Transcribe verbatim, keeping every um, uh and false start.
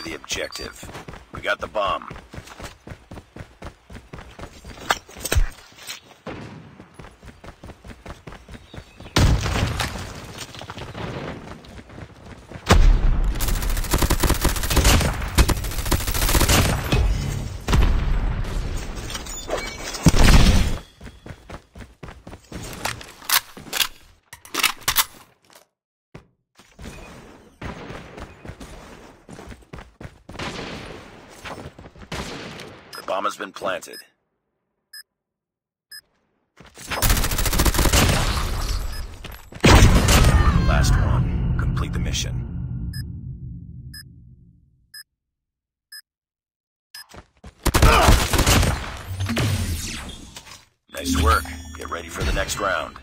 the objective. We got the bomb. Bomb has been planted. Last one. Complete the mission. Nice work. Get ready for the next round.